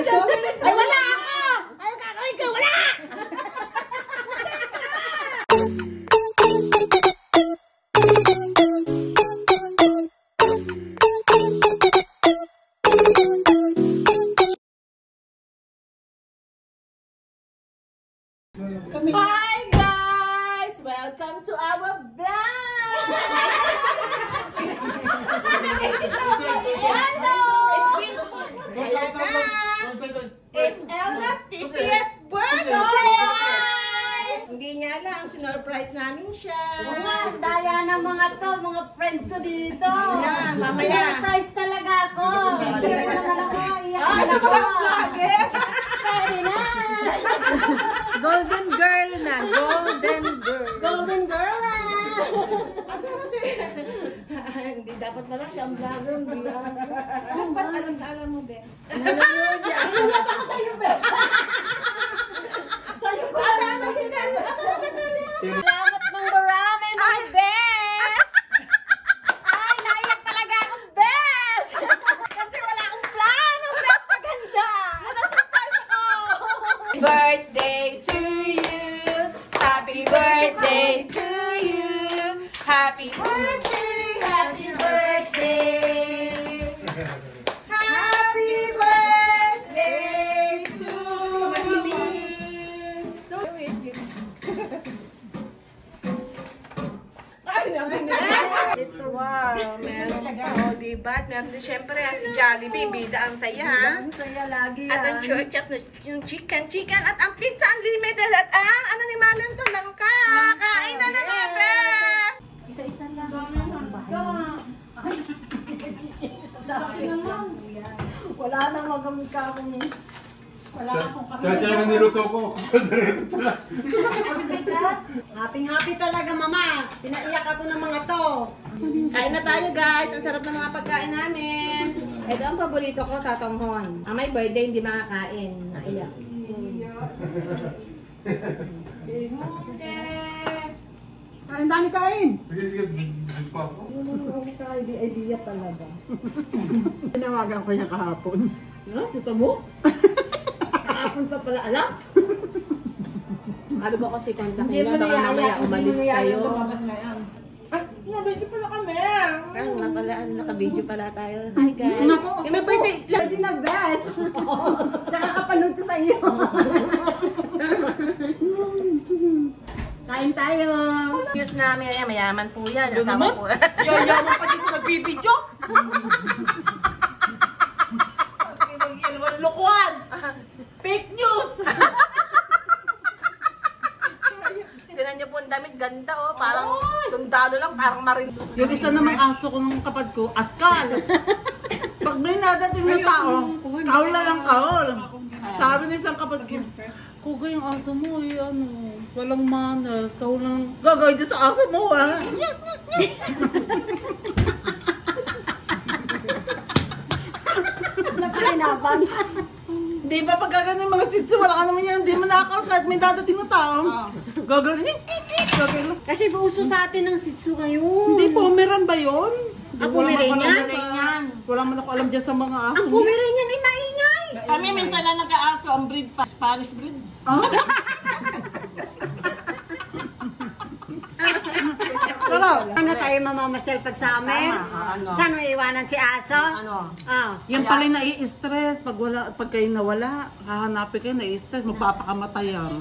peso? Ay, wala ako! Ano gagawin ko? Wala! Hi guys! Welcome to our vlog! Hello! Ayan na! It's Elna's 50th birthday! Hindi niya alam, sinurprise namin siya. Daya ng mga to, mga friends ko dito. Ayan, mamaya. Sinurprise talaga ako. Iyak naman ako, iyak Ay, naman ako. vlogger! Sorry na. Golden girl na. Golden girl. Golden girl na. Kasi, hindi dapat pala siya ang vlogger. Mas ba't alam mo, Bes? Inulat ako sa'yo, best. Sa'yo ba? Asan na si Telo? Asan na si Telo? Salamat ng marami, mga best. Ay, naiyak talaga akong best. Kasi wala akong plano, best maganda. Nasa-surprise ako. Birthday to you. Happy birthday to you. Happy birthday, happy birthday. Happy birthday to you. Ito, wow, meron pa, o diba? Meron din syempre si Jollibee, bida ang saya, ha? Ang saya lagi At ang church at yung chicken, at ang pizza unlimited at ang ano ni Malan to, langka. Kain na na best! Isa-isa lang. Wala nang magamit ka akong... Wala akong Kaya ang niluto ko. Happy talaga, mama. Pinaiyak ako ng mga to. Kain na tayo guys, ang sarap ng mga pagkain namin. Ito ang paborito ko sa Tonghon. Ang may birthday hindi makakain. Naiyak. Ang dami kain. Sige, sige. Bigit pa ako. Idea talaga. Tinawagan ko niya kahapon. Kita mo? Kahapon pa pala alam. Sabi ko kasi kontakin niya, baka mamaya umalis kayo. Ay, mabidyo pala kami. Ay, nga pala, naka-video pala tayo. Hi guys. Naku. Yung may birthday. Pwede na best. Nakakapanood ko sa iyo. Kain tayo. News namin, ayan, mayaman po yan. Asawa po. Yayaman pa din sa nagbibidyo. Lukuhan. Fake news. Tinan niyo po ang damit, ganda oh. Parang sundalo lang, parang marin. Yung isa namang aso ko ng kapad ko, askal. Pag may nadating na tao, kaul na lang kaul. Sabi ng isang kapad ko, Kuga yung aso mo eh, ano, walang manners, kaul lang. Gagawin dyan sa aso mo ha. Nakalinaban. Di ba pag gagawin yung mga sitso, wala ka naman yan, di mo nakakal kahit may dadating na tao. Gagawin, gagawin lang. Kasi uso sa atin ng sitsu ngayon. Hindi, Pomeran ba yun? Ang Pomeranian? Wala man ako alam dyan sa mga aso. Ang Pomeranian ay maingay. Kami minsan lang nagka-aso ang breed pa. Spanish breed. Sarap. Ano tayo mamamasyal pag sa amin? Ano? Saan may iwanan si aso? Ano? Ah. Yan pala yung nai-stress. Pag kayo nawala, hahanapin kayo, nai-stress, magpapakamatay yan.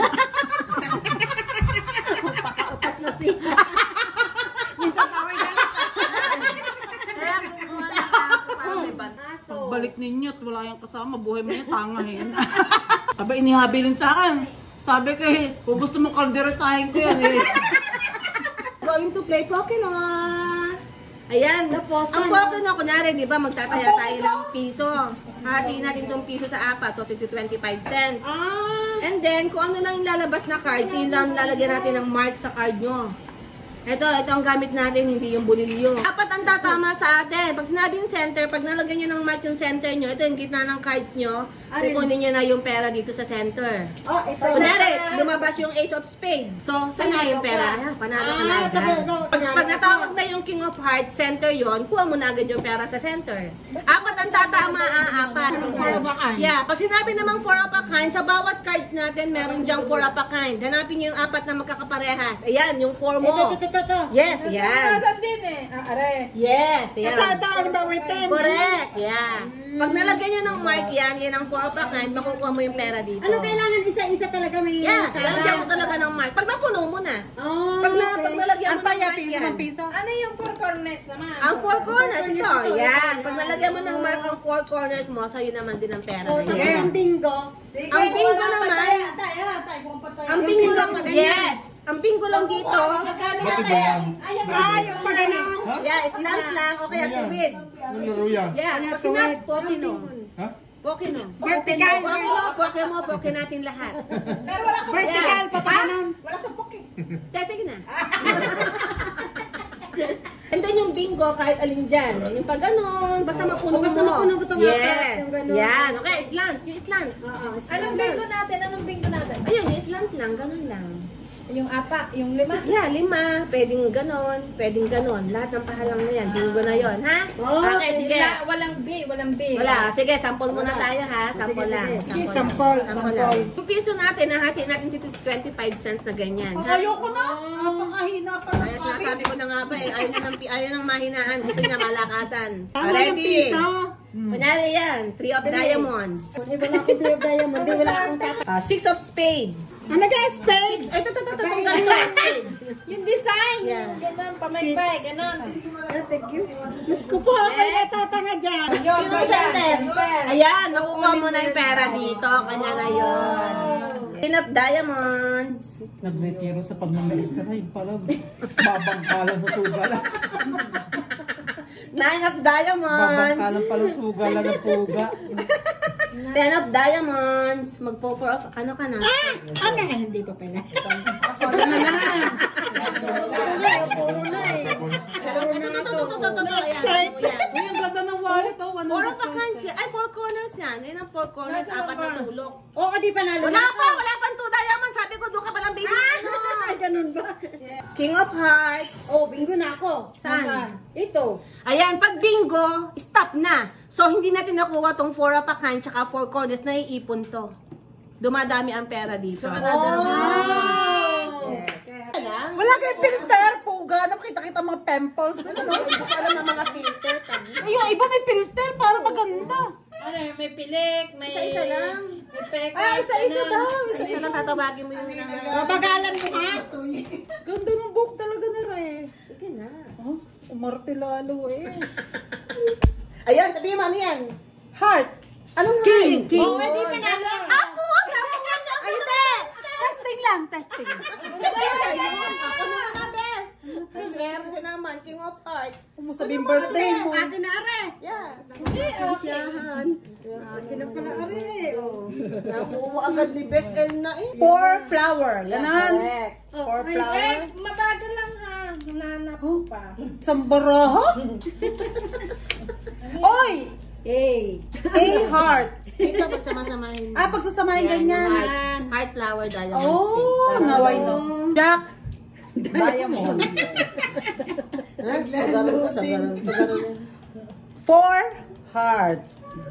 Pakaupas na siya. Minsan tawag na lang. Kaya kumuha ng aso para may ban. Aso. Pagbalik ninyo at wala yung kasama, buhay mo yan, tangahin. Aba, inihabilin sa akin. Sabi ko eh, kung gusto mo kalderetahin ko yan eh. Going to play Pokemon. Ayan, ang Pokemon, kunyari, di ba, magtataya tayo ng piso. Hati natin itong piso sa apat, so 25 cents. And then, kung ano lang yung lalabas na cards, yun lang lalagyan natin ng mark sa card nyo. Ito ang gamit natin, hindi yung bulilyo. Apat ang tatama sa atin. Pag sinabing center, pag nalagyan nyo ng mark yung center nyo, ito yung gitna ng cards nyo, kukunin nyo na yung pera dito sa center. Oh, ito. Kunyari, lumabas yung Ace of Spades. So, saan na yung pera? Ayan, panalo ka na agad. Pag natawag na yung King of Hearts, center yon, kuha mo na agad yung pera sa center. Apat ang tatama, apat. Yeah, pag sinabi namang 4 of a kind, sa bawat cards natin, meron dyang 4 of a kind. Hanapin nyo yung apat na magkakaparehas. Ayan, yung 4 mo. Ito. Yes, yan. Nasaan din eh? Are. Yes, yan. Ano ba, wait, 10? Correct, yeah. Pag nalagyan nyo ng mark yan ang 4 of a kind, makukuha mo yung pera dito. Ano kailangan isa-isa talaga may Yeah, lalagyan mo talaga ng mark. Pag napuno mo na. Oh, Pag nalagyan mo ng mark piso yan. ng piso. Ano yung 4 corners naman? Ang 4 corners, ito. Yan. Pag nalagyan mo ng mark ang 4 corners mo, sa'yo naman din ang pera na Tapos yan. ang bingo. Ang bingo naman, ang bingo lang, yes. Ang bingo lang dito, Bakit ba yan? Yung pagano'n. yeah, slant lang o kaya tuwid. Anong laro yan? Yeah, pag sinat, pokino. Ha? Pokino. Vertical. Pokino, poke natin lahat. Vertical, papaganon. Tatig na. And then yung bingo, kahit alin dyan. Yung pag ganon, basta mapuno mo. Basta mapuno mo itong apat, Yes. yung ganon. Yan. Okay, slant. Yung slant. Anong bingo natin? Anong bingo natin? Ayun, yung slant lang. Ganon lang. Yung 4, yung 5. Yeah, 5. Pwedeng ganon. Pwedeng ganon. Lahat ng pahalang na yan. Bingo na yon, ha? Okay, sige. Walang B, walang B. Wala. Sige, sample muna tayo, ha? Sample lang. Sample. lang. Yung piso natin, nahati natin dito 25 cents na ganyan. ha? Ayoko na. Napakahina pa ng Kaya sinasabi ko na nga ba eh, ayaw ng mahinaan, gusto niya malakasan. Tama yung Ready? piso. Kunyari yan, 3 of diamonds. Wala akong 3 of diamond. Wala akong tata. 6 of spade. Ano guys, spade? Ay, ito, tanggalin ko yung spade. Yung design, Yeah. yung gano'n, pamaypay, gano'n. Diyos ko po, ako natatanga dyan. Yung Center. Ayan, nakuha mo na yung pera dito. Kanya na yun. 10 of diamonds. Nagretiro sa pagmamaestra. Yung pala, babangkalan sa sugal. 9 of diamonds. Babangkalan pala sugal lang ang puga. 10 of diamonds. Magpo 4 of, ano ka na? Ano nga, hindi ko pala. Next set. Uy, ang ganda ng wallet, oh. 4 of a kind siya. Ay, 4 corners yan. Yan ang 4 corners, 4 na sulok. Oo, di pa nalo. Wala pang 2 diamonds. Sabi ko, doon ka palang baby. Ano? Ay, ganun ba? King of Hearts. Oh, bingo na ako. Saan? Ito. Ayan, pag bingo, stop na. So, hindi natin nakuha tong 4 of a kind tsaka 4 corners. Naiipon to. Dumadami ang pera dito. Yes. Alam? Wala kayong filter, puga. Nakita-kita mga pimples. Hindi ko alam ang mga filter. Ay, yung iba may filter para maganda. Ano, may pilik, may... Isa-isa lang. May peka. Ay, isa-isa daw. Isa-isa lang tatawagin mo yung Babagalan mo ha? Ganda ng buhok talaga na rin. Sige na. Oh, umarte lalo eh. Ayan, sabihin mo ano yan? Heart. Anong King. King. Oo, hindi pa nalo. Apo! Apo nga niya! Ay, hindi. Testing lang, testing. Ako naman ang best. Swerte naman, King of Hearts. Kung mo sabihin birthday mo. Atin na are. Yeah. Atin na pala are. Nakuha agad ni Best L na eh. 4 flower. Ganon. Correct. 4 flower. Eh, mabagal lang ha. Nanap pa. Isang baraha. Oy! A heart. Ito, pagsama-samahin. Pagsasamahin Yan, ganyan. yung heart flower diamond Oh, stick. naway no. Jack. Diamond. Sagaron ko, sagaron. 4 heart.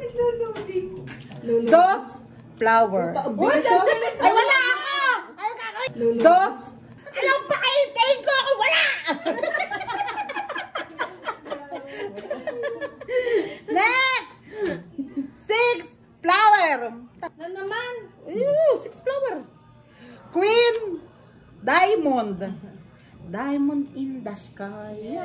2 flower. Ay, wala ako! 2. Alam pa kaintayin ko ako, wala! Next! 6 flower. Na naman. 6 flower. Queen. Diamond. Diamond in the sky.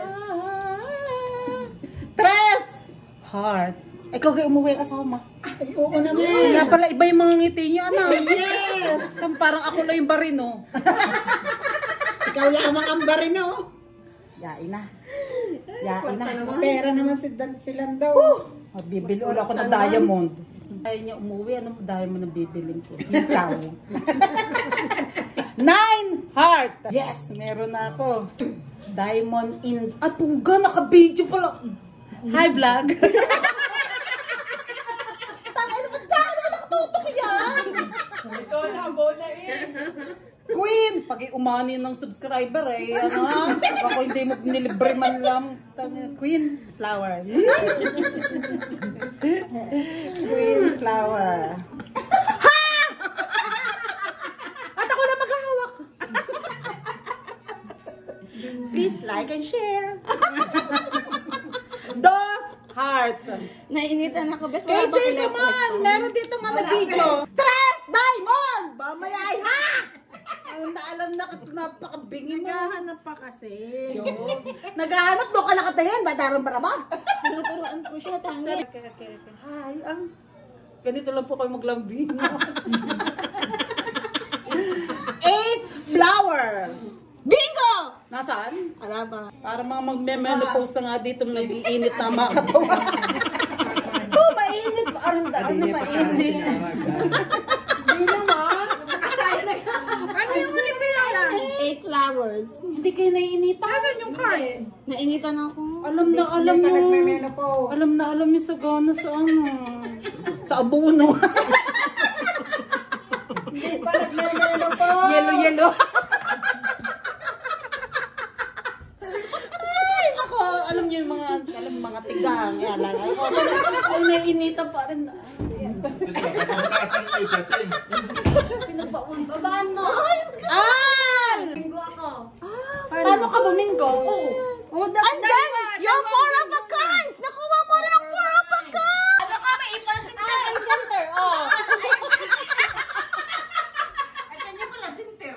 3 heart. Ikaw kayo umuwi kasama. Oo naman. Kaya pala iba yung mga ngiti niyo, ano? Yes! Parang ako lang yung barino. Ikaw lamang ang barino. Yain na. Yain na. Pera naman silang daw. Bibili ulit ako ng diamond. Ayaw niya umuwi, anong diamond ang bibilin ko? Ikaw. 9 heart. Yes, meron na ako. Diamond in... puga, naka-video pala. Hi, vlog. Tangay na ba? Ano ba bola eh. Queen! Pag-iumani ng subscriber eh. Ano ha? Ako hindi mo nilibre man lang. Queen flower. Queen flower. Ha! At ako na maghahawak. Please like and share. Dos heart. Nainitan ako, best. Kasi come on, meron dito nga na video. Tres Diamond! Mamaya ay ha! Alam na napakabingi mo. Naghahanap pa kasi. Naghahanap doon ka nakatingin. Batarang para ba? Tinuturuan ko siya, tangi. Hi, ganito lang po kayo maglambing. 8 flower. Bingo! Nasaan? Ala ba? Para mga magme-menopause na nga dito nag-iinit na mga katawan. Oh, mainit. Ano mainit? Hindi naman. Ano yung muli pinala? 8 flowers. Hindi kayo naiinitan. Nasaan yung card? Nainitan ako. Alam na alam yung sagana sa ano. Sa abono. Hindi pa nagme-menopause. Yelo. Ay, ako, alam niyo yung mga tigang. Yan lang. Ako naiinitan pa rin. Babaan mo. Ah! Bingo ako. Paano ka buminggo? Oh, Andyan! Yung 4 of a kind! Nakuha mo na yung 4 of a kind! Ano ka, may ipansinter ng center. Oh. At yan yung pala center.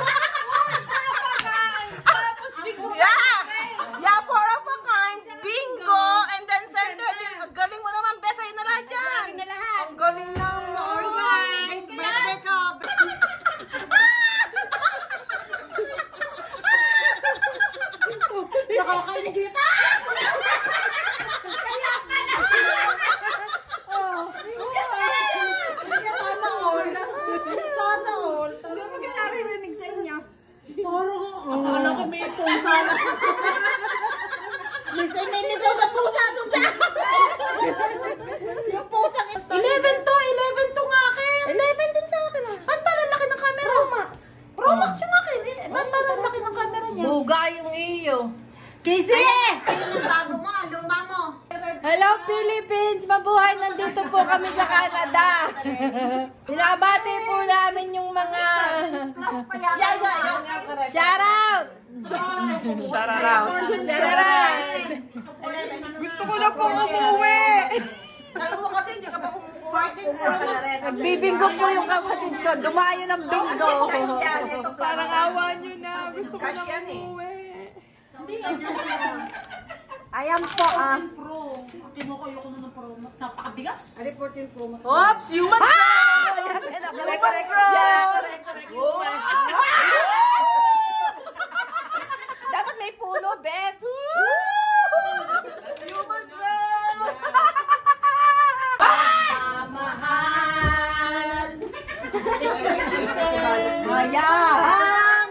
Tapos bingo. Yeah, 4 of a kind, bingo, and then center din. Ang galing mo naman, best. Ayun na lahat dyan. Na lahat. Ang galing ng Guys, birthday ko. Nakakain kita! Sana all. Hindi mo kinarinig sa inyo. Parang akala ko may pusa na. May ligaw na pusa doon sa yung pusa. 11 to nga akin. 11 din sa akin. Ba't parang laki ng camera? Pro Max yung akin. Ba't parang laki ng camera niya? Buga yung iyo. Casey! Yung bago mo, luma mo. Hello Philippines! Mabuhay! Nandito po kami sa Canada. Binabati po namin yung mga shout out! Shout out! Gusto ko na pong umuwi! Kaya mo kasi hindi ka pa kumukuha. Nagbibingo po yung kapatid ko. Dumayo ng bingo. Parang awa nyo na. Gusto ko na umuwi. Ayan po Pro. Kinukuyo ko na ng Pro Max. Napakabigas. Ari 14 Pro Max. Oops! Human Correct. Dapat may puno, best. Human Grow! Mahal! Mayahang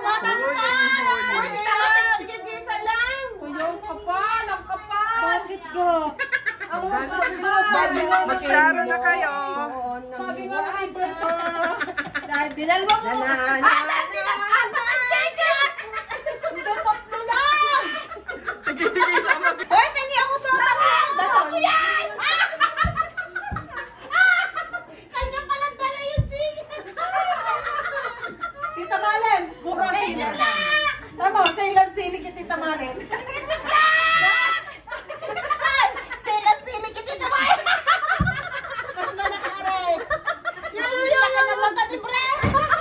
Ang kapal! Ang kapal! Bakit ka? Mag-share na kayo. Sabi nga na may birthday. Dahil dinalwa mo. Tatlo lang! Bigay sa mga. Hoy, pengi ako sa oras! Dala ko yan! Kanya palang dala yung chicken! Tita Malen! Mura sila! Tama, sailan sili kay Tita Malen. Sailan sili kay Tita Malen! Mas malakari! Yung laki ng mata ni Brent!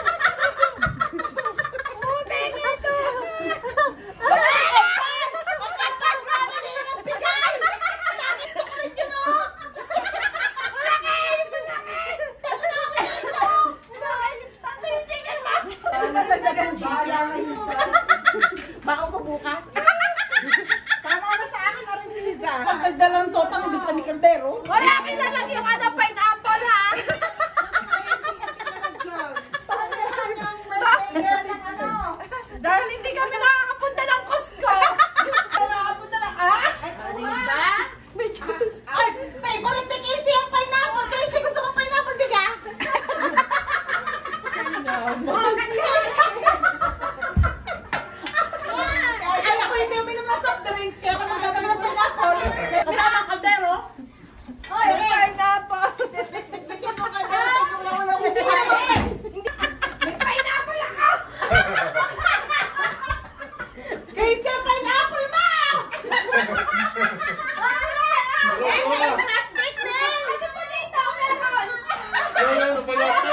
Baon ko bukas. Tama na sa akin na rin, Liza. Pagdagdalang sotang gusto kami kaldero. Wala kita lang yung ano, pineapple ha! Dahil hindi kami nakakapunta ng Costco. Nakakapunta ng Diba? May juice. Ay, favorite ni Casey ang pineapple. Casey, gusto mo pineapple, di ka? Ay, ako hindi uminom ng soft drinks, kaya ako magdadala ng pineapple. Kasama ang kaldero. Ay, pineapple. Bigyan mo kaldero sa inyo lang ng pineapple. May pineapple ako. Kasi ang pineapple, ma! Plastic na. Ano po dito? Meron. Wala na pala ito.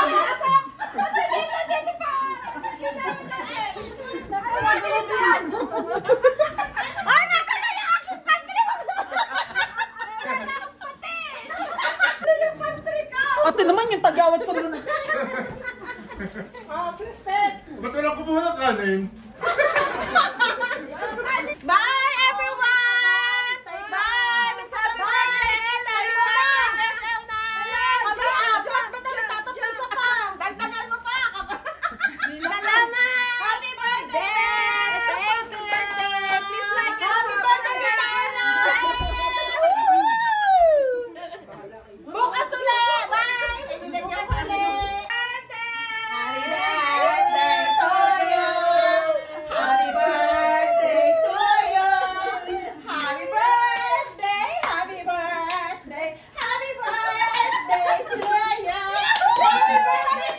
Ay, natala yung aking pantry. Yung pantry ko. Ate naman yung tagawad ko naman. Ah, plastic. Ba't walang kumuha ng kanin? Bye, everyone! Bye! Miss Happy birthday! Tayo na! SL na! Kami apat, ba't ang natatapos isa pa? Dagdagan mo pa! Salamat. Happy birthday! Happy birthday. Please like and Happy birthday, subscribe. Bukas ulit! Bye! Ibigyan ko ulit! Happy birthday to you! Happy birthday to you! Happy birthday! Happy birthday! Happy birthday to you! Happy birthday,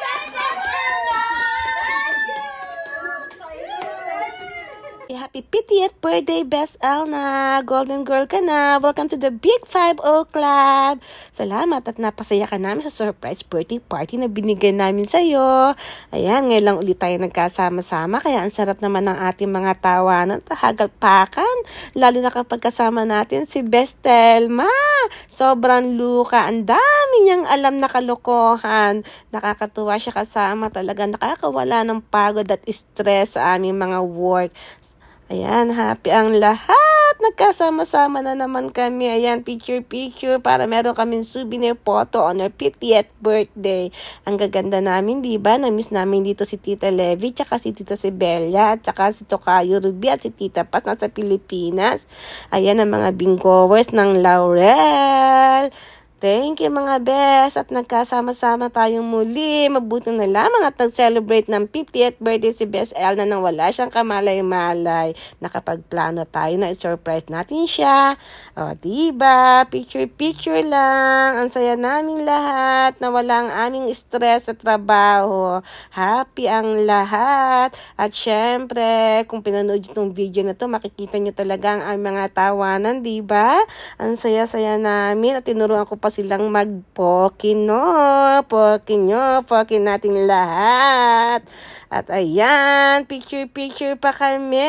Happy 50th birthday, Best Elna! Golden Girl ka na! Welcome to the Big 5-0 Club! Salamat at napasaya ka namin sa surprise birthday party na binigay namin sa'yo. Ayan, ngayon lang ulit tayo nagkasama-sama, kaya ang sarap naman ng ating mga tawanan at hagagpakan. Lalo na kapag kasama natin si Best Elma. Sobrang luka, ang dami niyang alam na kalokohan. Nakakatuwa siya kasama, talaga nakakawala ng pagod at stress sa aming mga work. Ayan, happy ang lahat. Nagkasama-sama na naman kami. Ayan, picture-picture para meron kaming souvenir photo on our 50th birthday. Ang gaganda namin, di ba? Na-miss namin dito si Tita Levy, tsaka si Tita Sibella, tsaka si Tokayo Ruby at si Tita Pat nasa Pilipinas. Ayan ang mga bingoers ng Laurel. Thank you mga best at nagkasama-sama tayong muli. Mabuting na lamang at nag-celebrate ng 50th birthday si Best Elna nang wala siyang kamalay-malay. Nakapagplano tayo na i-surprise natin siya. O diba, picture-picture lang. Ang saya naming lahat na wala ang aming stress sa trabaho. Happy ang lahat. At syempre, kung pinanood itong video na to, makikita nyo talaga ang mga tawanan, diba? Ang saya-saya namin at tinuruan ko pa silang mag-pokin, no? Pokin natin lahat. At ayan, picture-picture pa kami.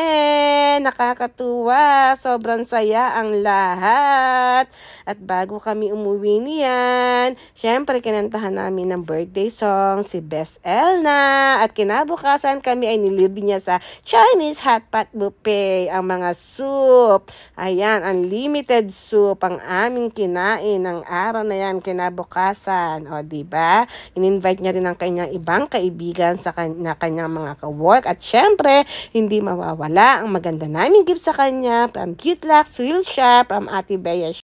Nakakatuwa. Sobrang saya ang lahat. At bago kami umuwi niyan, syempre kinantahan namin ng birthday song si Best Elna. At kinabukasan kami ay nilibre niya sa Chinese Hot Pot Buffet ang mga soup. Ayan, unlimited soup ang aming kinain ng araw na yan kinabukasan. O, diba? In-invite niya rin ang kanyang ibang kaibigan sa kanyang mga ka-work. At syempre, hindi mawawala ang maganda naming gift sa kanya from Cute Luck Swill Shop, from Ate Bea